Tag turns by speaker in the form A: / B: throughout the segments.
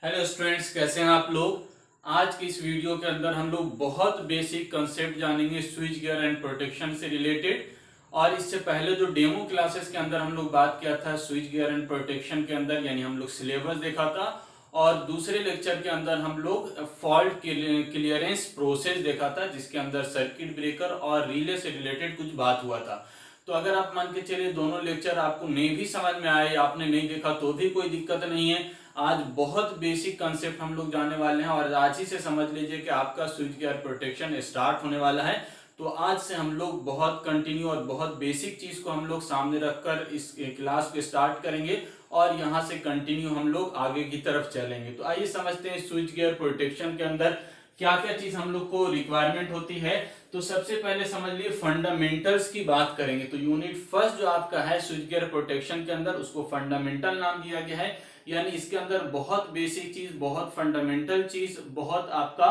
A: Hello students, कैसे हैं आप लोग। आज की इस वीडियो के अंदर हम लोग बहुत बेसिक कंसेप्ट जानेंगे स्विच गियर एंड प्रोटेक्शन से रिलेटेड। और इससे पहले जो डेमो क्लासेस के अंदर हम लोग बात किया था स्विच गियर एंड प्रोटेक्शन के अंदर, यानी हम लोग सिलेबस देखा था। और दूसरे लेक्चर के अंदर हम लोग फॉल्ट क्लियरेंस प्रोसेस देखा था, जिसके अंदर सर्किट ब्रेकर और रिले से रिलेटेड कुछ बात हुआ था। तो अगर आप मान के चलिए दोनों लेक्चर आपको नहीं भी समझ में आए, आपने नहीं देखा तो भी कोई दिक्कत नहीं है। आज बहुत बेसिक कंसेप्ट हम लोग जानने वाले हैं और आज ही से समझ लीजिए कि आपका स्विच गियर प्रोटेक्शन स्टार्ट होने वाला है। तो आज से हम लोग बहुत कंटिन्यू और बहुत बेसिक चीज को हम लोग सामने रखकर इस क्लास को स्टार्ट करेंगे और यहाँ से कंटिन्यू हम लोग आगे की तरफ चलेंगे। तो आइए समझते हैं स्विच गियर प्रोटेक्शन के अंदर क्या क्या चीज हम लोग को रिक्वायरमेंट होती है। तो सबसे पहले समझ लिए फंडामेंटल्स की बात करेंगे। तो यूनिट फर्स्ट जो आपका है स्विच गियर प्रोटेक्शन के अंदर, उसको फंडामेंटल नाम दिया गया है। यानी इसके अंदर बहुत बेसिक चीज, बहुत फंडामेंटल चीज, बहुत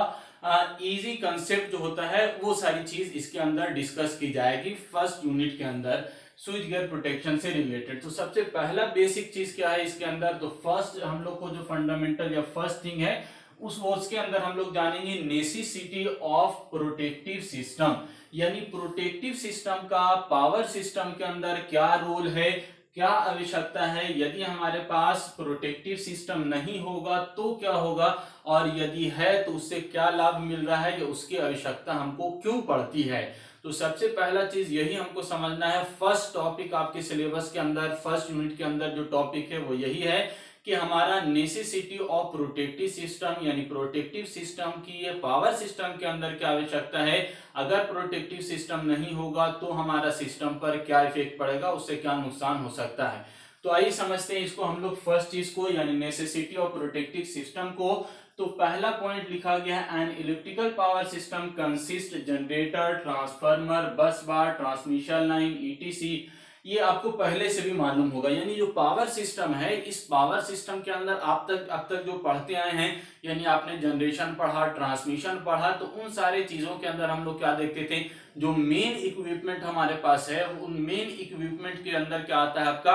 A: आपका इजी कंसेप्ट जो होता है वो सारी चीज इसके अंदर डिस्कस की जाएगी फर्स्ट यूनिट के अंदर स्विच गियर प्रोटेक्शन से रिलेटेड। तो सबसे पहला बेसिक चीज क्या है इसके अंदर, तो फर्स्ट हम लोग को जो फंडामेंटल या फर्स्ट थिंग है उसके अंदर हम लोग जानेंगे नेसेसिटी ऑफ प्रोटेक्टिव सिस्टम। यानी प्रोटेक्टिव सिस्टम का पावर सिस्टम के अंदर क्या रोल है, क्या आवश्यकता है, यदि हमारे पास प्रोटेक्टिव सिस्टम नहीं होगा तो क्या होगा, और यदि है तो उससे क्या लाभ मिल रहा है या उसकी आवश्यकता हमको क्यों पड़ती है। तो सबसे पहला चीज यही हमको समझना है। फर्स्ट टॉपिक आपके सिलेबस के अंदर फर्स्ट यूनिट के अंदर जो टॉपिक है वो यही है कि हमारा नेसेसिटी ऑफ प्रोटेक्टिव सिस्टम, यानी प्रोटेक्टिव सिस्टम की ये पावर सिस्टम के अंदर क्या आवश्यकता है। अगर प्रोटेक्टिव सिस्टम नहीं होगा तो हमारा सिस्टम पर क्या इफेक्ट पड़ेगा, उससे क्या नुकसान हो सकता है। तो आइए समझते हैं इसको हम लोग फर्स्ट चीज को, यानी नेसेसिटी ऑफ प्रोटेक्टिव सिस्टम को। तो पहला पॉइंट लिखा गया है an electrical power system consist generator, transformer, bus bar, transmission line, etc. ये आपको पहले से भी मालूम होगा। यानी जो पावर सिस्टम है, इस पावर सिस्टम के अंदर अब तक जो पढ़ते आए हैं, यानी आपने जनरेशन पढ़ा, ट्रांसमिशन पढ़ा, तो उन सारे चीजों के अंदर हम लोग क्या देखते थे, जो मेन इक्विपमेंट हमारे पास है उन मेन इक्विपमेंट के अंदर क्या आता है आपका,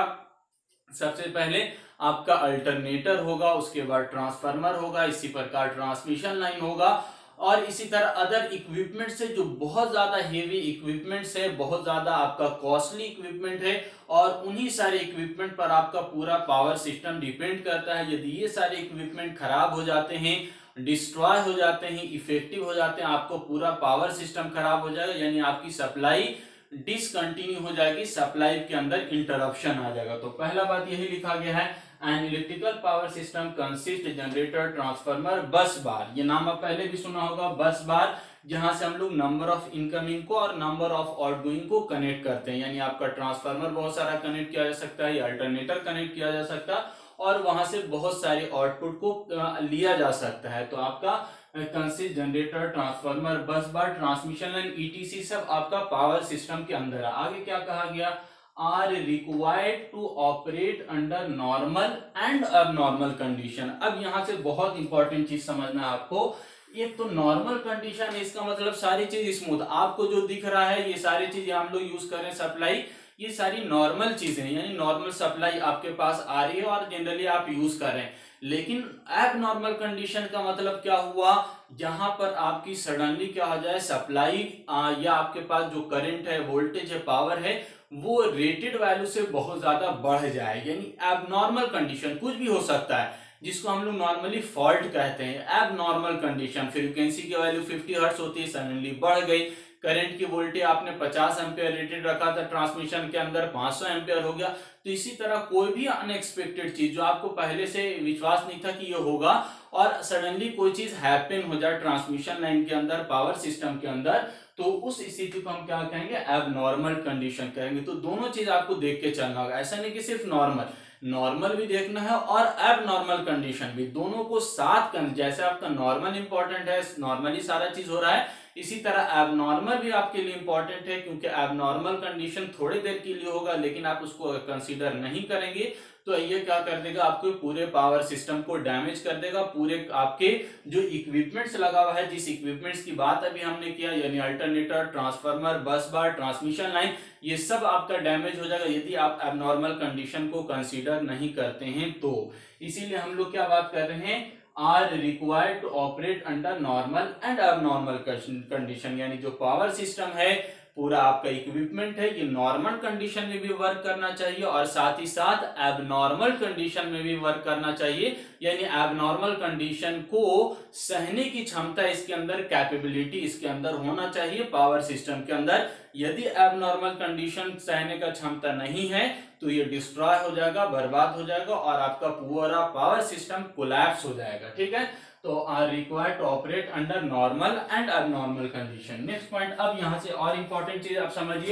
A: सबसे पहले आपका अल्टरनेटर होगा, उसके बाद ट्रांसफार्मर होगा, इसी प्रकार ट्रांसमिशन लाइन होगा, और इसी तरह अदर इक्विपमेंट से जो बहुत ज्यादा हेवी इक्विपमेंट्स है, बहुत ज्यादा आपका कॉस्टली इक्विपमेंट है, और उन्हीं सारे इक्विपमेंट पर आपका पूरा पावर सिस्टम डिपेंड करता है। यदि ये सारे इक्विपमेंट खराब हो जाते हैं, डिस्ट्रॉय हो जाते हैं, इफेक्टिव हो जाते हैं, आपको पूरा पावर सिस्टम खराब हो जाएगा, यानी आपकी सप्लाई डिसकंटिन्यू हो जाएगी, सप्लाई के अंदर इंटरप्शन आ जाएगा। तो पहला बात यही लिखा गया है, an electrical power system consist generator, transformer, bus bar. ये नाम आप पहले भी सुना होगा, बस बार, जहां से हम लोग नंबर ऑफ इनकमिंग को और नंबर ऑफ आउटगोइंग को कनेक्ट करते हैं। यानी आपका ट्रांसफार्मर बहुत सारा कनेक्ट किया जा सकता है, अल्टरनेटर कनेक्ट किया जा सकता है, और वहां से बहुत सारे आउटपुट को लिया जा सकता है। तो आपका consist generator, transformer, bus bar, transmission line, etc सब आपका पावर सिस्टम के अंदर है। आगे क्या कहा गया, are required to operate under normal and abnormal condition. अब यहां से बहुत इंपॉर्टेंट चीज समझना है आपको। एक तो नॉर्मल कंडीशन है, इसका मतलब सारी चीज स्मूथ, आपको जो दिख रहा है ये सारी चीज हम लोग यूज कर रहे हैं, सप्लाई, ये सारी नॉर्मल चीजें हैं, यानी नॉर्मल सप्लाई आपके पास आ रही है और जनरली आप यूज कर रहे हैं। लेकिन एबनॉर्मल कंडीशन का मतलब क्या हुआ, जहां पर आपकी सडनली क्या हो जाए, सप्लाई या आपके पास जो करंट है, वोल्टेज है, पावर है, वो रेटेड वैल्यू से बहुत ज्यादा बढ़ जाए। यानी एबनॉर्मल कंडीशन कुछ भी हो सकता है, जिसको हम लोग नॉर्मली फॉल्ट कहते हैं। एबनॉर्मल कंडीशन, फ्रीक्वेंसी की वैल्यू 50 हर्ट्ज होती है, सडनली बढ़ गई, करंट की वोल्टेज आपने 50 एम्पियर रेटेड रखा था, ट्रांसमिशन के अंदर 500 एम्पियर हो गया। तो इसी तरह कोई भी अनएक्सपेक्टेड चीज जो आपको पहले से विश्वास नहीं था कि ये होगा, और सडनली कोई चीज हैपन हो जाए ट्रांसमिशन लाइन के अंदर, पावर सिस्टम के अंदर, तो उस स्थिति को हम क्या कहेंगे, एबनॉर्मल कंडीशन कहेंगे। तो दोनों चीज आपको देख के चलना होगा, ऐसा नहीं कि सिर्फ नॉर्मल भी देखना है और एबनॉर्मल कंडीशन भी, दोनों को साथ करना। जैसे आपका नॉर्मल इंपॉर्टेंट है, नॉर्मली सारा चीज हो रहा है, इसी तरह एबनॉर्मल भी आपके लिए इंपॉर्टेंट है, क्योंकि एबनॉर्मल कंडीशन थोड़ी देर के लिए होगा, लेकिन आप उसको कंसीडर नहीं करेंगे तो ये क्या कर देगा, आपके पूरे पावर सिस्टम को डैमेज कर देगा। पूरे आपके जो इक्विपमेंट्स लगा हुआ है, जिस इक्विपमेंट्स की बात अभी हमने किया, यानी alternator, transformer, bus bar, transmission line, ये सब आपका डैमेज हो जाएगा यदि आप एबनॉर्मल कंडीशन को कंसीडर नहीं करते हैं। तो इसीलिए हम लोग क्या बात कर रहे हैं, are required to operate under normal and abnormal condition, यानी जो पावर सिस्टम है पूरा आपका इक्विपमेंट है, ये नॉर्मल कंडीशन में भी वर्क करना चाहिए और साथ ही साथ एबनॉर्मल कंडीशन में भी वर्क करना चाहिए, यानी एबनॉर्मल कंडीशन को सहने की क्षमता इसके अंदर, कैपेबिलिटी इसके अंदर होना चाहिए पावर सिस्टम के अंदर। यदि एबनॉर्मल कंडीशन सहने का क्षमता नहीं है तो ये डिस्ट्रॉय हो जाएगा, बर्बाद हो जाएगा और आपका पूरा पावर सिस्टम कोलैप्स हो जाएगा। ठीक है, तो are required to operate under normal and abnormal condition. Next point, अब यहां से और इंपॉर्टेंट चीज आप समझिए,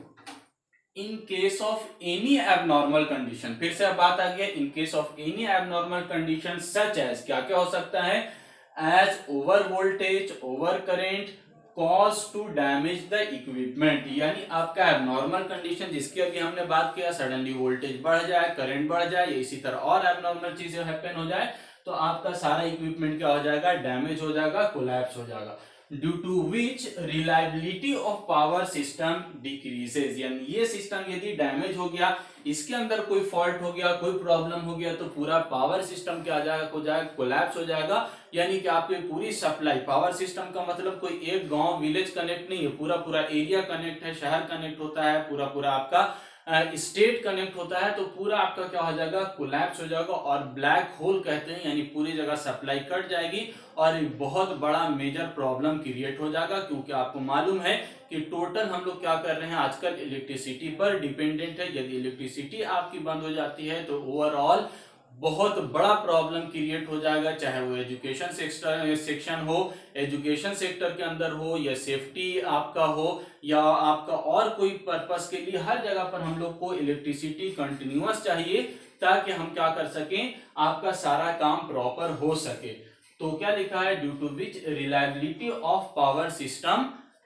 A: in case of any abnormal condition, फिर से अब बात आ गया, in case of any abnormal condition such as, क्या क्या हो सकता है, as over voltage, over current, cause to damage the equipment, यानी आपका एबनॉर्मल कंडीशन जिसकी अभी हमने बात किया, सडनली वोल्टेज बढ़ जाए, करंट बढ़ जाए, इसी तरह और एबनॉर्मल चीजें हैपन हो जाए तो आपका सारा इक्विपमेंट क्या हो जाएगा, डैमेज हो जाएगा, कोलैप्स हो जाएगा। Due to which reliability of power system decreases, यानी ये सिस्टम यदि डैमेज हो गया, इसके अंदर कोई फॉल्ट हो गया, कोई प्रॉब्लम हो गया तो पूरा पावर सिस्टम क्या हो जाएगा, कोलैप्स हो जाएगा। यानी कि आपकी पूरी सप्लाई, पावर सिस्टम का मतलब कोई एक गांव विलेज कनेक्ट नहीं है, पूरा पूरा एरिया कनेक्ट है, शहर कनेक्ट होता है, पूरा पूरा आपका स्टेट कनेक्ट होता है, तो पूरा आपका क्या हो जाएगा, कोलैप्स हो जाएगा और ब्लैक होल कहते हैं, यानी पूरी जगह सप्लाई कट जाएगी और एक बहुत बड़ा मेजर प्रॉब्लम क्रिएट हो जाएगा। क्योंकि आपको मालूम है कि टोटल हम लोग क्या कर रहे हैं आजकल, इलेक्ट्रिसिटी पर डिपेंडेंट है। यदि इलेक्ट्रिसिटी आपकी बंद हो जाती है तो ओवरऑल बहुत बड़ा प्रॉब्लम क्रिएट हो जाएगा, चाहे वो एजुकेशन सेक्शन हो, एजुकेशन सेक्टर के अंदर हो, या सेफ्टी आपका हो, या आपका और कोई पर्पस के लिए, हर जगह पर हम लोग को इलेक्ट्रिसिटी कंटिन्यूअस चाहिए ताकि हम क्या कर सकें, आपका सारा काम प्रॉपर हो सके। तो क्या लिखा है, due to which reliability of power system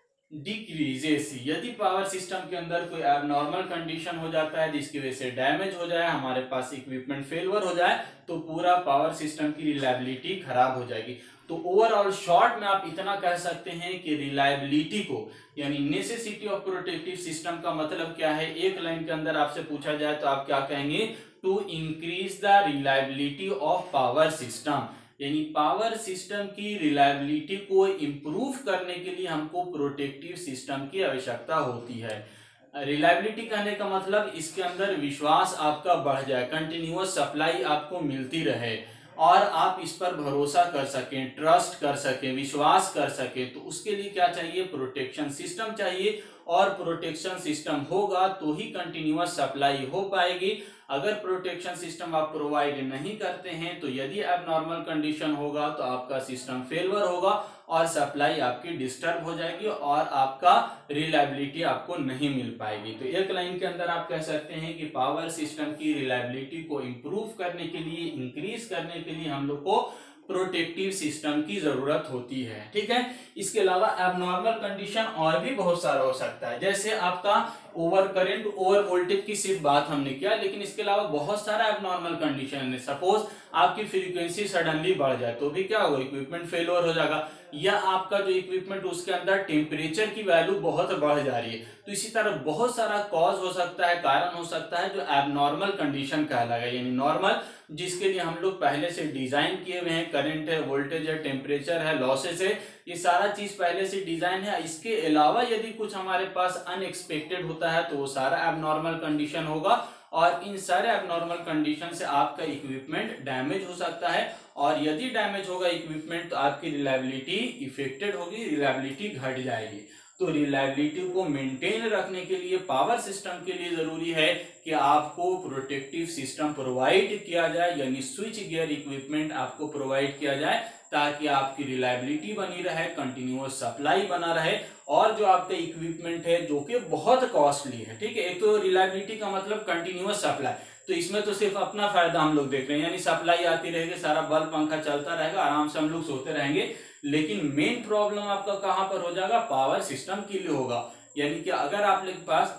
A: decreases, यदि पावर सिस्टम के अंदर कोई एबनॉर्मल कंडीशन हो जाता है जिसकी वजह से डैमेज हो जाए, हमारे पास इक्विपमेंट फेलियर हो जाए, तो पूरा पावर सिस्टम की रिलायबिलिटी खराब हो जाएगी। तो ओवरऑल शॉर्ट में आप इतना कह सकते हैं कि रिलायबिलिटी को, यानी नेसेसिटी ऑफ प्रोटेक्टिव सिस्टम का मतलब क्या है, एक लाइन के अंदर आपसे पूछा जाए तो आप क्या कहेंगे, to increase the reliability of power system, यानी पावर सिस्टम की रिलायबिलिटी को इंप्रूव करने के लिए हमको प्रोटेक्टिव सिस्टम की आवश्यकता होती है। रिलायबिलिटी कहने का मतलब इसके अंदर विश्वास आपका बढ़ जाए, कंटिन्यूअस सप्लाई आपको मिलती रहे और आप इस पर भरोसा कर सकें, ट्रस्ट कर सकें, विश्वास कर सकें, तो उसके लिए क्या चाहिए, प्रोटेक्शन सिस्टम चाहिए। और प्रोटेक्शन सिस्टम होगा तो ही कंटिन्यूअस सप्लाई हो पाएगी। अगर प्रोटेक्शन सिस्टम आप प्रोवाइड नहीं करते हैं तो यदि एबनॉर्मल कंडीशन होगा तो आपका सिस्टम फेलियर होगा और सप्लाई आपकी डिस्टर्ब हो जाएगी और आपका रिलायबिलिटी आपको नहीं मिल पाएगी। तो एक लाइन के अंदर आप कह सकते हैं कि पावर सिस्टम की रिलायबिलिटी को इंप्रूव करने के लिए, इंक्रीज करने के लिए हम लोग को प्रोटेक्टिव सिस्टम की जरूरत होती है। ठीक है, इसके अलावा एबनॉर्मल कंडीशन और भी बहुत सारा हो सकता है, जैसे आपका ओवर करंट, ओवर वोल्टेज की सिर्फ बात हमने किया, लेकिन इसके अलावा बहुत सारा एबनॉर्मल कंडीशन है। सपोज आपकी फ्रीक्वेंसी सडनली बढ़ जाए तो भी क्या होगा, इक्विपमेंट फेलियर हो जाएगा, या आपका जो इक्विपमेंट उसके अंदर टेम्परेचर की वैल्यू बहुत बढ़ जा रही है। तो इसी तरह बहुत सारा कॉज हो सकता है, कारण हो सकता है जो एबनॉर्मल कंडीशन कहलाएगा, यानी नॉर्मल जिसके लिए हम लोग पहले से डिजाइन किए हुए हैं, करंट है, वोल्टेज है, टेम्परेचर है, लॉसेस है, ये सारा चीज पहले से डिजाइन है। इसके अलावा यदि कुछ हमारे पास अनएक्सपेक्टेड होता है तो वो सारा एबनॉर्मल कंडीशन होगा और इन सारे एबनॉर्मल कंडीशन से आपका इक्विपमेंट डैमेज हो सकता है और यदि डैमेज होगा इक्विपमेंट तो आपकी रिलायबिलिटी इफेक्टेड होगी, रिलायबिलिटी घट जाएगी। तो रिलायबिलिटी को मेंटेन रखने के लिए पावर सिस्टम के लिए जरूरी है कि आपको प्रोटेक्टिव सिस्टम प्रोवाइड किया जाए, यानी स्विच गियर इक्विपमेंट आपको प्रोवाइड किया जाए ताकि आपकी रिलायबिलिटी बनी रहे, कंटिन्यूअस सप्लाई बना रहे और जो आपका इक्विपमेंट है जो कि बहुत कॉस्टली है। ठीक है, एक तो रिलायबिलिटी का मतलब कंटिन्यूअस सप्लाई, तो इसमें तो सिर्फ अपना फायदा हम लोग देख रहे हैं, यानी सप्लाई आती रहेगी, सारा बल्ब पंखा चलता रहेगा, आराम से हम लोग सोते रहेंगे। लेकिन मेन प्रॉब्लम आपका कहां पर हो जाएगा, पावर सिस्टम के लिए होगा। यानी कि अगर आप लोग के पास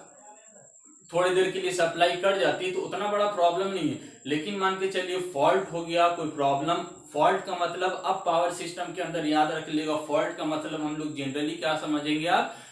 A: थोड़ी देर के लिए सप्लाई कट जाती है तो उतना बड़ा प्रॉब्लम नहीं है, लेकिन मान के चलिए फॉल्ट हो गया, कोई प्रॉब्लम, फॉल्ट का मतलब अब पावर सिस्टम के अंदर याद रख लेगा, फॉल्ट का मतलब हम लोग जनरली क्या समझेंगे,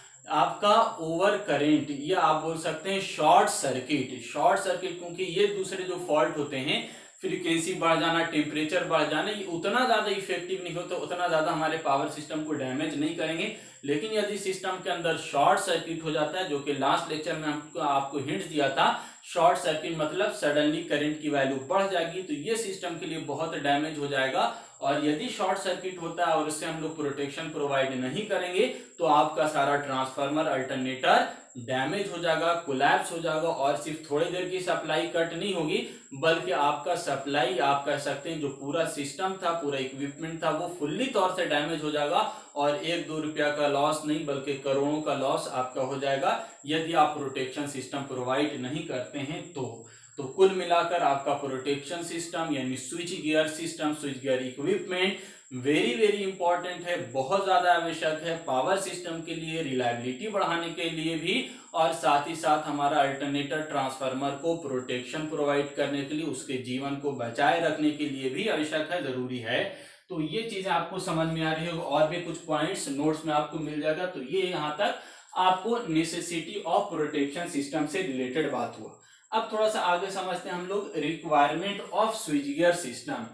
A: आपका ओवर करंट या आप बोल सकते हैं शॉर्ट सर्किट। शॉर्ट सर्किट क्योंकि ये दूसरे जो फॉल्ट होते हैं फ्रीक्वेंसी बढ़ जाना, टेम्परेचर बढ़ जाना, ये उतना ज्यादा इफेक्टिव नहीं होता, उतना ज्यादा हमारे पावर सिस्टम को डैमेज नहीं करेंगे। लेकिन यदि सिस्टम के अंदर शॉर्ट सर्किट हो जाता है, जो कि लास्ट लेक्चर में हमको आपको हिंट दिया था, शॉर्ट सर्किट मतलब सडनली करंट की वैल्यू बढ़ जाएगी, तो ये सिस्टम के लिए बहुत डैमेज हो जाएगा। और यदि शॉर्ट सर्किट होता है और उससे हम लोग प्रोटेक्शन प्रोवाइड नहीं करेंगे तो आपका सारा ट्रांसफार्मर अल्टरनेटर डैमेज हो जाएगा, कोलैप्स हो जाएगा, और सिर्फ थोड़ी देर की सप्लाई कट नहीं होगी बल्कि आपका सप्लाई, आप कह सकते हैं जो पूरा सिस्टम था, पूरा इक्विपमेंट था, वो फुल्ली तौर से डैमेज हो जाएगा। और 1-2 रुपया का लॉस नहीं बल्कि करोड़ों का लॉस आपका हो जाएगा यदि आप प्रोटेक्शन सिस्टम प्रोवाइड नहीं करते हैं। तो कुल मिलाकर आपका प्रोटेक्शन सिस्टम यानी switch gear system, switch gear equipment very very important है, बहुत ज्यादा आवश्यक है पावर सिस्टम के लिए, रिलायबिलिटी बढ़ाने के लिए भी, और साथ ही साथ हमारा अल्टरनेटर ट्रांसफार्मर को प्रोटेक्शन प्रोवाइड करने के लिए, उसके जीवन को बचाए रखने के लिए भी आवश्यक है, जरूरी है। तो ये चीजें आपको समझ में आ रही है, और भी कुछ पॉइंट्स नोट्स में आपको मिल जाएगा। तो ये यहाँ तक आपको नेसेसिटी ऑफ प्रोटेक्शन सिस्टम से रिलेटेड बात हुआ। अब थोड़ा सा आगे समझते हैं हम लोग requirement of switch gear system.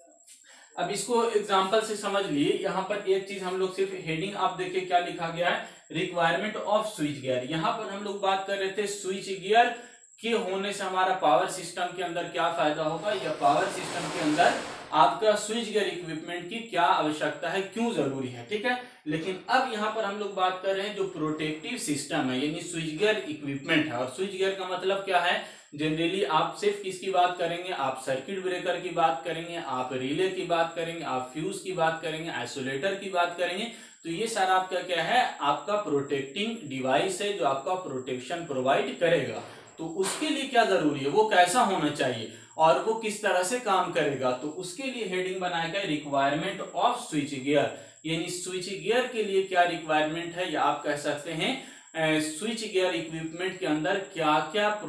A: अब इसको एग्जांपल से समझ लिए। यहाँ पर एक चीज हम लोग सिर्फ हेडिंग आप देखिए क्या लिखा गया है, रिक्वायरमेंट ऑफ स्विच गियर। यहाँ पर हम लोग बात कर रहे थे स्विच गियर के होने से हमारा पावर सिस्टम के अंदर क्या फायदा होगा, या पावर सिस्टम के अंदर आपका स्विच गियर इक्विपमेंट की क्या आवश्यकता है, क्यों जरूरी है, ठीक है। लेकिन अब यहाँ पर हम लोग बात कर रहे हैं जो प्रोटेक्टिव सिस्टम है यानी स्विच गियर इक्विपमेंट है। और स्विच गियर का मतलब क्या है, जनरली आप सिर्फ किसकी बात करेंगे, आप सर्किट ब्रेकर की बात करेंगे, आप रिले की बात करेंगे, आप फ्यूज की बात करेंगे, आइसोलेटर की बात करेंगे। तो ये सारा आपका क्या है, आपका प्रोटेक्टिंग डिवाइस है जो आपका प्रोटेक्शन प्रोवाइड करेगा। तो उसके लिए क्या जरूरी है, वो कैसा होना चाहिए और वो किस तरह से काम करेगा, तो उसके लिए हेडिंग बनाया गया रिक्वायरमेंट ऑफ स्विच गियर, यानी स्विच गियर के लिए क्या रिक्वायरमेंट है, या आप कह सकते हैं स्विच गियर इक्विपमेंट के अंदर क्या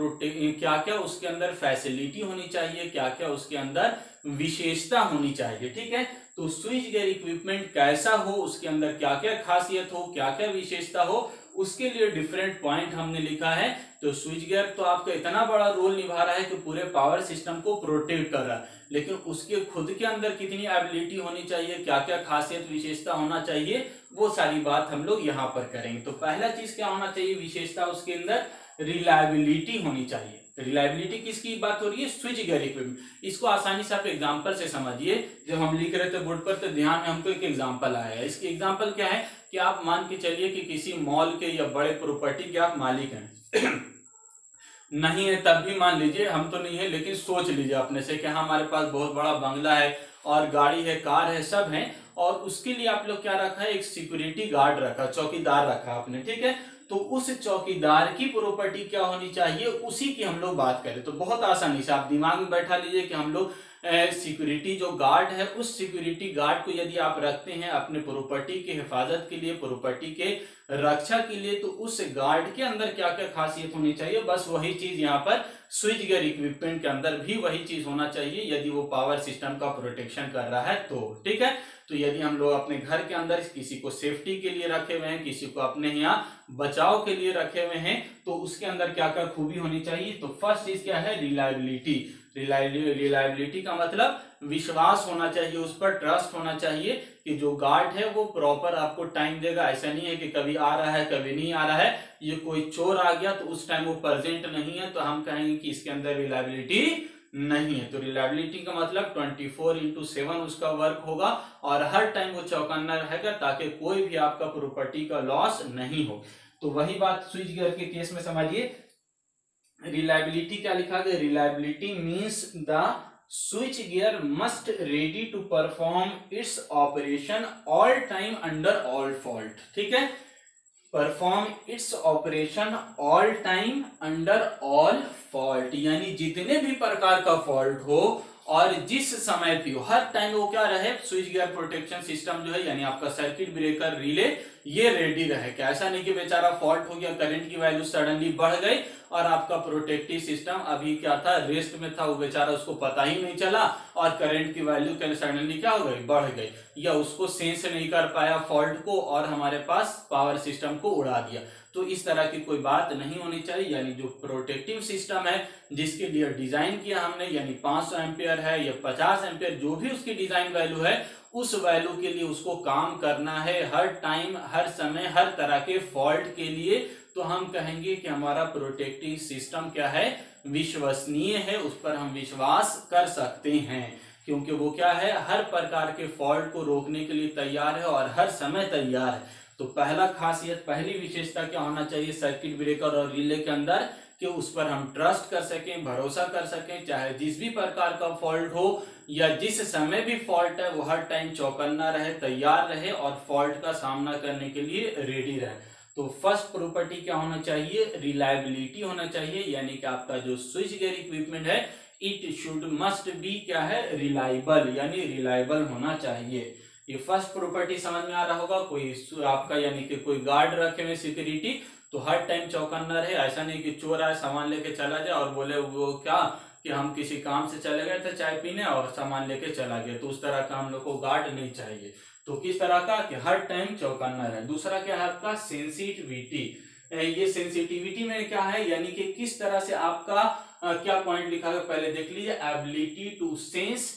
A: क्या उसके अंदर फैसिलिटी होनी चाहिए, क्या क्या उसके अंदर विशेषता होनी चाहिए, ठीक है। तो स्विच गियर इक्विपमेंट कैसा हो, उसके अंदर क्या क्या खासियत हो, क्या क्या विशेषता हो, उसके लिए डिफरेंट पॉइंट हमने लिखा है। तो स्विच गियर तो आपका इतना बड़ा रोल निभा रहा है कि पूरे पावर सिस्टम को प्रोटेक्ट कर रहा है, लेकिन उसके खुद के अंदर कितनी एबिलिटी होनी चाहिए, क्या क्या खासियत विशेषता होना चाहिए, वो सारी बात हम लोग यहाँ पर करेंगे। तो पहला चीज क्या होना चाहिए, विशेषता उसके अंदर रिलायबिलिटी होनी चाहिए। रिलायबिलिटी किसकी बात हो रही है, स्विच गियर इक्विपमेंट। इसको आसानी से आप एग्जांपल से समझिए। जब हम लिख रहे थे बोर्ड पर तो ध्यान में हमको एक एग्जांपल आया है। इसकी एग्जांपल क्या है कि आप मान के चलिए कि किसी मॉल के या बड़े प्रॉपर्टी के आप मालिक हैं नहीं है तब भी मान लीजिए, हम तो नहीं है लेकिन सोच लीजिए अपने से कि हाँ हमारे पास बहुत बड़ा बंगला है और गाड़ी है, कार है, सब है, और उसके लिए आप लोग क्या रखा है, एक सिक्योरिटी गार्ड रखा, चौकीदार रखा आपने, ठीक है। तो उस चौकीदार की प्रॉपर्टी क्या होनी चाहिए, उसी की हम लोग बात करें तो बहुत आसानी से आप दिमाग में बैठा लीजिए कि हम लोग सिक्योरिटी जो गार्ड है, उस सिक्योरिटी गार्ड को यदि आप रखते हैं अपने प्रॉपर्टी के हिफाजत के लिए, प्रॉपर्टी के रक्षा के लिए, तो उस गार्ड के अंदर क्या क्या खासियत होनी चाहिए, बस वही चीज यहाँ पर स्विच गियर इक्विपमेंट के अंदर भी वही चीज होना चाहिए यदि वो पावर सिस्टम का प्रोटेक्शन कर रहा है तो, ठीक है। तो यदि हम लोग अपने घर के अंदर किसी को सेफ्टी के लिए रखे हुए हैं, किसी को अपने यहाँ बचाव के लिए रखे हुए हैं, तो उसके अंदर क्या क्या खूबी होनी चाहिए। तो फर्स्ट चीज क्या है, रिलायबिलिटी। रिलायबिलिटी का मतलब विश्वास होना चाहिए, उस पर ट्रस्ट होना चाहिए कि जो गार्ड है वो प्रॉपर आपको टाइम देगा। ऐसा नहीं है कि कभी आ रहा है कभी नहीं आ रहा है, ये कोई चोर आ गया तो उस टाइम वो प्रेजेंट नहीं है तो हम कहेंगे कि इसके अंदर रिलायबिलिटी नहीं है। तो रिलायबिलिटी का मतलब 24/7 उसका वर्क होगा और हर टाइम वो चौकन्ना रहेगा ताकि कोई भी आपका प्रॉपर्टी का लॉस नहीं हो। तो वही बात स्विच गियर के केस में समझिए। रिलायबिलिटी क्या लिखा गया, reliability means the switch gear must ready to perform its operation all time under all fault, ठीक है। Perform its operation all time under all fault, यानी जितने भी प्रकार का फॉल्ट हो और जिस समय भी हो, हर टाइम वो क्या रहे, स्विच गियर प्रोटेक्शन सिस्टम जो है यानी आपका सर्किट ब्रेकर, रिले, ये रेडी रहे। कि ऐसा नहीं कि बेचारा फॉल्ट हो गया, करंट की वैल्यू सडनली बढ़ गई और आपका प्रोटेक्टिव सिस्टम अभी क्या था, रेस्ट में था, वो बेचारा उसको पता ही नहीं चला और करंट की वैल्यू सडनली क्या हो गई, बढ़ गई, या उसको सेंस नहीं कर पाया फॉल्ट को और हमारे पास पावर सिस्टम को उड़ा दिया। तो इस तरह की कोई बात नहीं होनी चाहिए। यानी जो प्रोटेक्टिव सिस्टम है जिसके लिए डिजाइन किया हमने, यानी 500 एम्पियर है या 50 एम्पियर, जो भी उसकी डिजाइन वैल्यू है, उस वैल्यू के लिए उसको काम करना है हर टाइम, हर समय, हर तरह के फॉल्ट के लिए। तो हम कहेंगे कि हमारा प्रोटेक्टिव सिस्टम क्या है, विश्वसनीय है, उस पर हम विश्वास कर सकते हैं, क्योंकि वो क्या है, हर प्रकार के फॉल्ट को रोकने के लिए तैयार है और हर समय तैयार है। तो पहला खासियत, पहली विशेषता क्या होना चाहिए सर्किट ब्रेकर और रिले के अंदर, कि उस पर हम ट्रस्ट कर सकें, भरोसा कर सकें, चाहे जिस भी प्रकार का फॉल्ट हो या जिस समय भी फॉल्ट है, वो हर टाइम चौकन्ना रहे, तैयार रहे और फॉल्ट का सामना करने के लिए रेडी रहे। तो फर्स्ट प्रॉपर्टी क्या होना चाहिए, रिलायबिलिटी होना चाहिए, यानी कि आपका जो स्विच गियर इक्विपमेंट है इट शुड मस्ट बी क्या है, रिलायबल, यानी रिलायबल होना चाहिए। ये फर्स्ट प्रॉपर्टी समझ में आ रहा होगा। कोई आपका यानी कि कोई गार्ड रखे हुए सिक्योरिटी, तो हर टाइम चौकन्ना रहे, ऐसा नहीं कि चोर आए सामान लेके चला जाए और बोले वो क्या कि हम किसी काम से चले गए थे चाय पीने और सामान लेके चला गया, तो उस तरह का हम लोग को गार्ड नहीं चाहिए। तो किस तरह का कि हर टाइम चौकन्ना रहे। दूसरा क्या है आपका सेंसिटिविटी। ये सेंसिटिविटी में क्या है, यानी कि किस तरह से आपका क्या पॉइंट लिखा है पहले देख लीजिए, ability to sense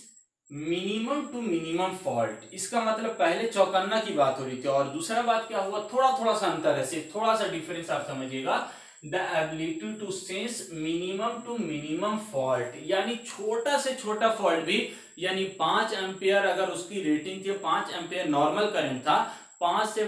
A: minimum to minimum fault. इसका मतलब पहले चौकन्ना की बात हो रही थी और दूसरा बात क्या हुआ, थोड़ा सा अंतर है, सिर्फ थोड़ा सा डिफरेंस आप समझिएगा। The ability to sense minimum to minimum fault, यानी छोटा से छोटा फॉल्ट भी, यानी 5 एम्पियर अगर उसकी रेटिंग थी, 5 एम्पियर नॉर्मल करंट था, 5 से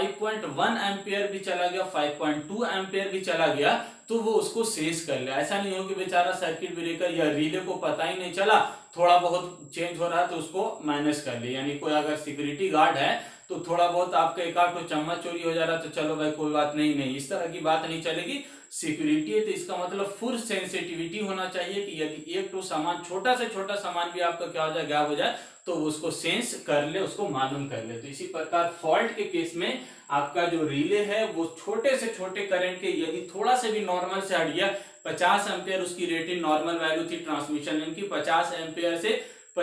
A: 5.1 एम्पियर भी चला गया, 5.2 एम्पियर भी चला गया, तो वो उसको सेंस कर ले। ऐसा नहीं हो कि बेचारा सर्किट ब्रेकर या रिले को पता ही नहीं चला, थोड़ा बहुत चेंज हो रहा है तो उसको माइनस कर ले। यानी कोई अगर सिक्योरिटी गार्ड है तो थोड़ा बहुत आपका एक आध चम्मच चोरी हो जा रहा है तो चलो भाई कोई बात नहीं, इस तरह की बात नहीं चलेगी। सिक्योरिटी है तो इसका मतलब फुल सेंसिटिविटी होना चाहिए कि यदि एक तो सामान, छोटा से छोटा सामान भी आपका क्या हो जाए, गायब हो जाए, तो उसको सेंस कर ले, उसको मालूम कर ले। तो इसी प्रकार फॉल्ट के केस में आपका जो रिले है वो छोटे से छोटे करंट के, यदि थोड़ा से भी नॉर्मल से हट गया, 50 एम्पियर उसकी रेटिंग नॉर्मल वैल्यू थी ट्रांसमिशन लाइन की, 50 एम्पियर से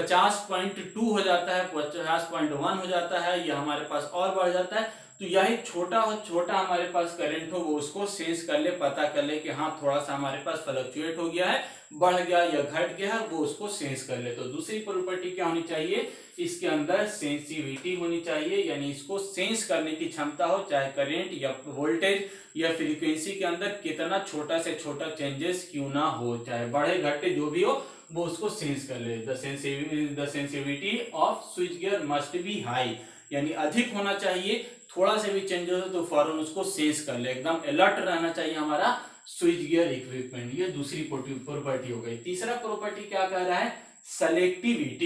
A: 50.2 हो जाता है, 50.1 हो जाता है, या हमारे पास और बढ़ जाता है, तो यही छोटा हमारे पास करंट हो वो उसको सेंस कर ले, पता कर ले कि हाँ थोड़ा सा हमारे पास फ्लक्चुएट हो गया है, बढ़ गया या घट गया है, वो उसको सेंस कर ले। तो दूसरी प्रॉपर्टी क्या होनी चाहिए, इसके अंदर सेंसिटिविटी होनी चाहिए, यानी इसको सेंस करने की क्षमता हो, चाहे करंट या वोल्टेज या फ्रीक्वेंसी के अंदर कितना छोटा से छोटा चेंजेस क्यों ना हो, चाहे बढ़े घटे जो भी हो, वो उसको सेंस कर ले। The sensitivity of switch gear must be high, यानी अधिक होना चाहिए, थोड़ा से भी चेंजेस हो तो फौरन उसको सेंस कर ले, एकदम अलर्ट रहना चाहिए हमारा स्विच गियर इक्विपमेंट। ये दूसरी प्रॉपर्टी हो गई। तीसरा प्रॉपर्टी क्या कह रहा है, सेलेक्टिविटी।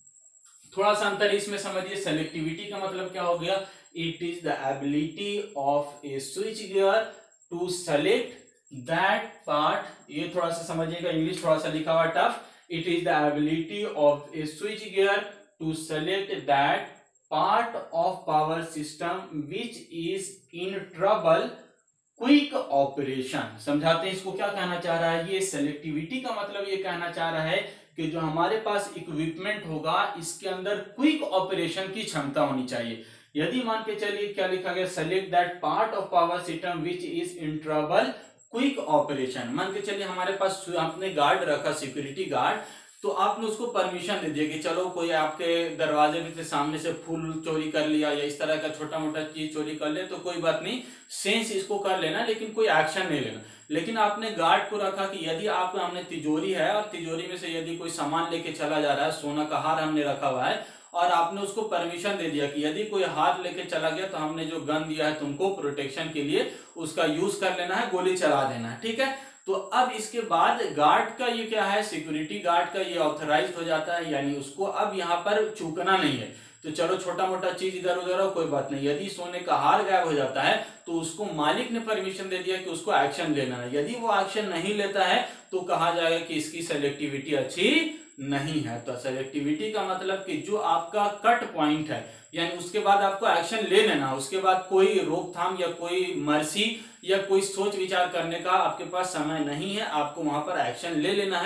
A: थोड़ा सा अंतर इसमें समझिए, सेलेक्टिविटी का मतलब क्या हो गया, it is the ability of A switch gear to select that part, ये थोड़ा सा समझिएगा, इंग्लिश थोड़ा सा लिखा हुआ tough, it is the ability of A switch gear to select that part of power system which is in trouble quick operation. समझाते हैं इसको, क्या कहना चाह रहा है, ये सेलेक्टिविटी का मतलब ये कहना चाह रहा है कि जो हमारे पास इक्विपमेंट होगा इसके अंदर क्विक ऑपरेशन की क्षमता होनी चाहिए। यदि मान के चलिए क्या लिखा गया, select that part of power system which is in trouble quick operation. मान के चलिए हमारे पास आपने गार्ड रखा, सिक्योरिटी गार्ड, तो आपने उसको परमिशन दे दिया कि चलो कोई आपके दरवाजे में से सामने से फूल चोरी कर लिया या इस तरह का छोटा मोटा चीज चोरी कर ले, तो कोई बात नहीं, सेंस इसको कर लेना, लेकिन कोई एक्शन नहीं लेना। लेकिन आपने गार्ड को रखा कि यदि आप, हमने तिजोरी है और तिजोरी में से यदि कोई सामान लेके चला जा रहा है, सोना का हार हमने रखा हुआ है, और आपने उसको परमिशन दे दिया कि यदि कोई हार लेके चला गया तो हमने जो गन दिया है तुमको प्रोटेक्शन के लिए, उसका यूज कर लेना है, गोली चला देना है, ठीक है। तो अब इसके बाद गार्ड का ये क्या है, सिक्योरिटी गार्ड का ये ऑथराइज्ड हो जाता है, यानी उसको अब यहाँ पर चूकना नहीं है। तो चलो छोटा मोटा चीज इधर उधर हो कोई बात नहीं, यदि सोने का हार गायब हो जाता है तो उसको मालिक ने परमिशन दे दिया कि उसको एक्शन लेना है। यदि वो एक्शन नहीं लेता है तो कहा जाएगा कि इसकी सेलेक्टिविटी अच्छी नहीं है। तो सेलेक्टिविटी का मतलब कि जो आपका कट पॉइंट है, यानी उसके बाद आपको एक्शन ले लेना, उसके बाद कोई रोकथाम या कोई मर्सी या कोई सोच विचार करने का आपके पास समय नहीं है, आपको वहां पर एक्शन ले लेना है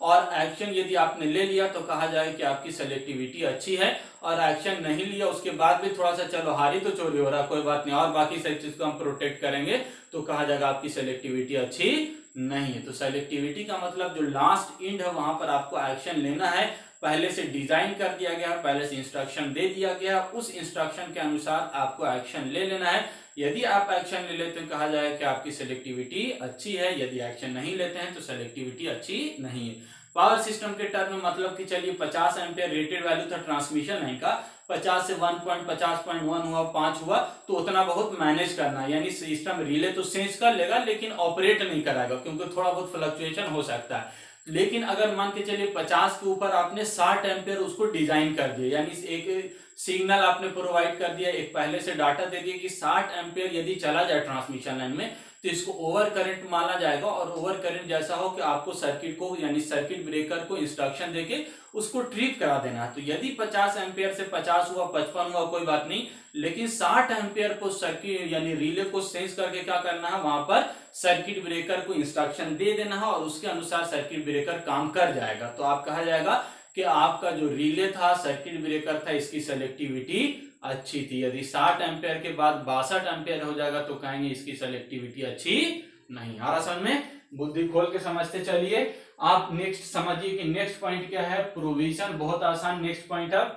A: और एक्शन यदि आपने ले लिया तो कहा जाएगा कि आपकी सेलेक्टिविटी अच्छी है, और एक्शन नहीं लिया उसके बाद भी थोड़ा सा चलो हारी तो चोरी हो रहा कोई बात नहीं और बाकी सारी चीज को हम प्रोटेक्ट करेंगे, तो कहा जाएगा आपकी सेलेक्टिविटी अच्छी नहीं है। तो सेलेक्टिविटी का मतलब जो लास्ट एंड है वहां पर आपको एक्शन लेना है, पहले से डिजाइन कर दिया गया, पहले से इंस्ट्रक्शन दे दिया गया, उस इंस्ट्रक्शन के अनुसार आपको एक्शन ले लेना है। यदि आप एक्शन ले लेते हैं कहा जाएगा कि आपकी सेलेक्टिविटी अच्छी है, यदि एक्शन नहीं लेते हैं तो सेलेक्टिविटी अच्छी नहीं है। पावर सिस्टम के टर्म में मतलब कि चलिए 50 एम्पियर रेटेड वैल्यू था ट्रांसमिशन लाइन का, 50 से 1.50.1 हुआ, 5 हुआ, तो उतना बहुत मैनेज करना, यानी सिस्टम रिले तो सेंस कर लेगा लेकिन ऑपरेट नहीं कराएगा क्योंकि थोड़ा बहुत फ्लक्चुएशन हो सकता है। लेकिन अगर मान के चलिए 50 के ऊपर आपने 60 एम्पियर उसको डिजाइन कर दिया, यानी एक सिग्नल आपने प्रोवाइड कर दिया, एक पहले से डाटा दे दिया कि 60 एम्पियर यदि चला जाए ट्रांसमिशन लाइन में तो इसको ओवर करंट माना जाएगा, और ओवर करंट जैसा हो कि आपको सर्किट को यानी सर्किट ब्रेकर को इंस्ट्रक्शन देके उसको ट्रिप करा देना है। तो यदि 50 एम्पियर से 50 हुआ, 55 हुआ, कोई बात नहीं, लेकिन 60 एम्पियर को सर्किट यानी रिले को सेंस करके क्या करना है, वहां पर सर्किट ब्रेकर को इंस्ट्रक्शन दे देना है और उसके अनुसार सर्किट ब्रेकर काम कर जाएगा। तो आप कहा जाएगा कि आपका जो रिले था, सर्किट ब्रेकर था, इसकी सेलेक्टिविटी अच्छी थी। यदि 60 एम्पियर के बाद 62 एम्पियर हो जाएगा तो कहेंगे इसकी सेलेक्टिविटी अच्छी नहीं। आ रहा समझ में? बुद्धि खोल के समझते चलिए। आप नेक्स्ट समझिए कि नेक्स्ट पॉइंट क्या है, प्रोविजन। बहुत आसान नेक्स्ट पॉइंट है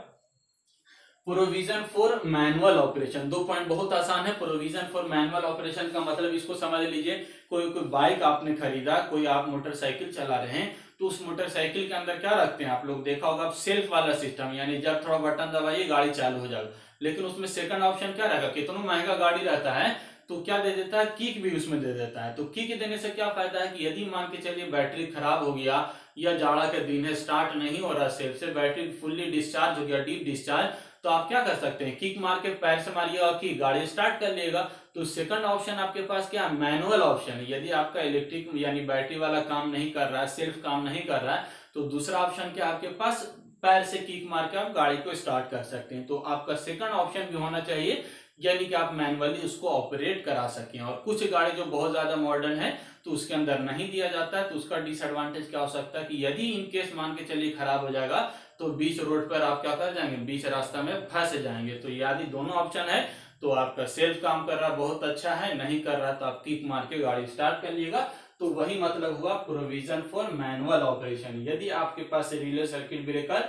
A: provision for manual operation. 2 point बहुत आसान है। प्रोविजन फॉर मैनुअल ऑपरेशन का मतलब इसको समझ लीजिए, कोई बाइक आपने खरीदा, कोई आप मोटरसाइकिल चला रहे हैं, तो उस मोटरसाइकिल के अंदर क्या रखते हैं आप लोग देखा होगा, आप सेल्फ वाला सिस्टम, यानी जब थोड़ा बटन दबाइए गाड़ी चालू हो जाएगा। लेकिन उसमें सेकंड ऑप्शन क्या रहेगा, कितना महंगा गाड़ी रहता है तो क्या दे देता है, किक भी उसमें दे देता है। तो किक देने से क्या फायदा है कि यदि मान के चलिए बैटरी खराब हो गया या जाड़ा के दिन है, स्टार्ट नहीं हो रहा सेल्फ से, बैटरी फुल्ली डिस्चार्ज हो गया, डीप डिस्चार्ज, तो आप क्या कर सकते हैं, किक मार के पैर से मारिएगा कि गाड़ी स्टार्ट कर लेगा। तो सेकंड ऑप्शन आपके पास क्या, मैनुअल ऑप्शन है। यदि आपका इलेक्ट्रिक यानी बैटरी वाला काम नहीं कर रहा है, सेल्फ काम नहीं कर रहा है, तो दूसरा ऑप्शन क्या आपके पास, पैर से किक मार के आप गाड़ी को स्टार्ट कर सकते हैं। तो आपका सेकंड ऑप्शन भी होना चाहिए, यानी कि आप मैनुअली उसको ऑपरेट करा सकें। और कुछ गाड़ी जो बहुत ज्यादा मॉडर्न है तो उसके अंदर नहीं दिया जाता है, तो उसका डिसएडवांटेज क्या हो सकता है कि यदि इनकेस मान के चलिए खराब हो जाएगा तो बीच रोड पर आप क्या कर जाएंगे, बीच रास्ता में फंस जाएंगे। तो यदि दोनों ऑप्शन है तो आपका सेल्फ काम कर रहा बहुत अच्छा है, नहीं कर रहा तो आप किक मार के गाड़ी स्टार्ट कर लीजिएगा। तो वही मतलब हुआ प्रोविजन फॉर मैनुअल ऑपरेशन। यदि आपके पास रिले सर्किट ब्रेकर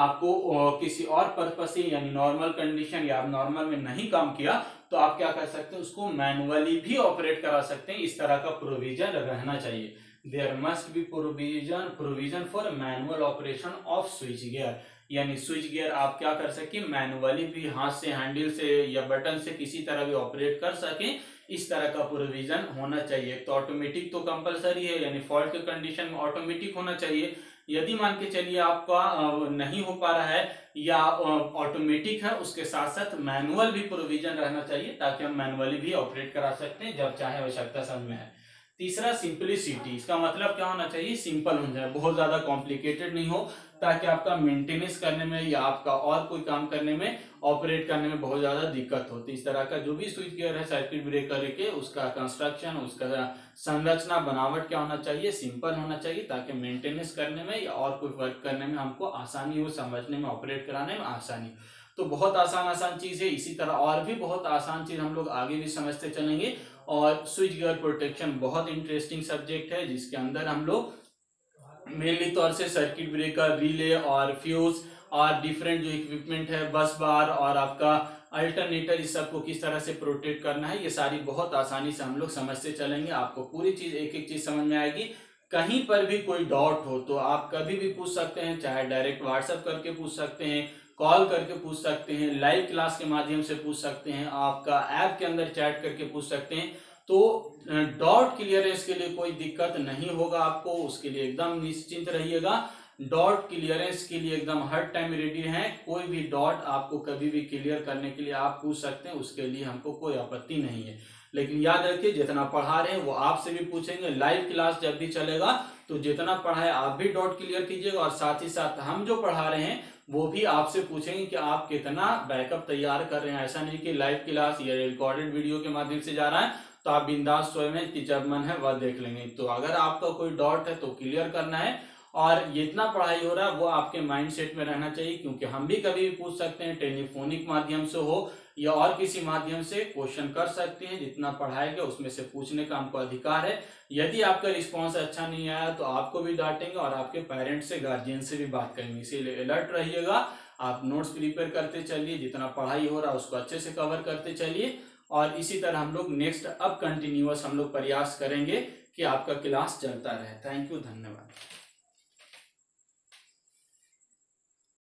A: आपको किसी और पर्पस से यानी नॉर्मल कंडीशन या आप नॉर्मल में नहीं काम किया तो आप क्या कर सकते हैं, उसको मैनुअली भी ऑपरेट करा सकते हैं। इस तरह का प्रोविजन रहना चाहिए। There must be provision for manual operation of switch gear, यानी स्विच गियर आप क्या कर सके, मैनुअली भी हाथ से, हैंडल से या बटन से किसी तरह भी ऑपरेट कर सके, इस तरह का प्रोविजन होना चाहिए। तो ऑटोमेटिक तो कंपलसरी है, यानी फॉल्ट के कंडीशन में ऑटोमेटिक होना चाहिए। यदि मान के चलिए आपका नहीं हो पा रहा है या ऑटोमेटिक है, उसके साथ साथ मैनुअल भी प्रोविजन रहना चाहिए ताकि हम मैनुअली भी ऑपरेट करा सकते हैं जब चाहे आवश्यकता समझ में है। तीसरा सिंपलिसिटी, इसका मतलब क्या होना चाहिए, सिंपल हो जाए, बहुत ज्यादा कॉम्प्लिकेटेड नहीं हो, ताकि आपका मेंटेनेंस करने में या आपका और कोई काम करने में, ऑपरेट करने में बहुत ज्यादा दिक्कत होती है। इस तरह का जो भी स्विच गियर है सर्किट ब्रेकर के, उसका कंस्ट्रक्शन, उसका संरचना, बनावट क्या होना चाहिए, सिंपल होना चाहिए, ताकि मेंटेनेंस करने में या और कोई वर्क करने में हमको आसानी हो, समझने में, ऑपरेट कराने में आसानी। तो बहुत आसान चीज है। इसी तरह और भी बहुत आसान चीज हम लोग आगे भी समझते चलेंगे। और स्विच गियर प्रोटेक्शन बहुत इंटरेस्टिंग सब्जेक्ट है, जिसके अंदर हम लोग मेनली तौर से सर्किट ब्रेकर, रिले और फ्यूज और डिफरेंट जो इक्विपमेंट है, बस बार और आपका अल्टरनेटर, इस सबको किस तरह से प्रोटेक्ट करना है, ये सारी बहुत आसानी से हम लोग समझते चलेंगे। आपको पूरी चीज एक एक चीज समझ में आएगी। कहीं पर भी कोई डाउट हो तो आप कभी भी पूछ सकते हैं, चाहे डायरेक्ट व्हाट्सएप करके पूछ सकते हैं, कॉल करके पूछ सकते हैं, लाइव क्लास के माध्यम से पूछ सकते हैं, आपका ऐप के अंदर चैट करके पूछ सकते हैं। तो डाउट क्लियरेंस के लिए कोई दिक्कत नहीं होगा आपको, उसके लिए एकदम निश्चिंत रहिएगा। डॉट क्लियरेंस के लिए एकदम हर टाइम रेडी हैं। कोई भी डॉट आपको कभी भी क्लियर करने के लिए आप पूछ सकते हैं, उसके लिए हमको कोई आपत्ति नहीं है। लेकिन याद रखिए, जितना पढ़ा रहे हैं वो आपसे भी पूछेंगे। लाइव क्लास जब भी चलेगा तो जितना पढ़ा है आप भी डॉट क्लियर कीजिएगा, और साथ ही साथ हम जो पढ़ा रहे हैं वो भी आपसे पूछेंगे कि आप कितना बैकअप तैयार कर रहे हैं। ऐसा नहीं कि लाइव क्लास या रिकॉर्डेड वीडियो के माध्यम से जा रहा है तो आप बिंदास स्वयं कि जब मन है वह देख लेंगे। तो अगर आपका कोई डाउट है तो क्लियर करना है, और जितना पढ़ाई हो रहा है वो आपके माइंड सेट में रहना चाहिए, क्योंकि हम भी कभी भी पूछ सकते हैं, टेलीफोनिक माध्यम से हो या और किसी माध्यम से क्वेश्चन कर सकते हैं। जितना पढ़ाया गया उसमें से पूछने का हमको अधिकार है। यदि आपका रिस्पॉन्स अच्छा नहीं आया तो आपको भी डांटेंगे और आपके पेरेंट्स से, गार्जियन से भी बात करेंगे। इसीलिए अलर्ट रहिएगा, आप नोट्स प्रिपेयर करते चलिए, जितना पढ़ाई हो रहा है उसको अच्छे से कवर करते चलिए। और इसी तरह हम लोग नेक्स्ट अब कंटिन्यूअस हम लोग प्रयास करेंगे कि आपका क्लास चलता रहे। थैंक यू, धन्यवाद।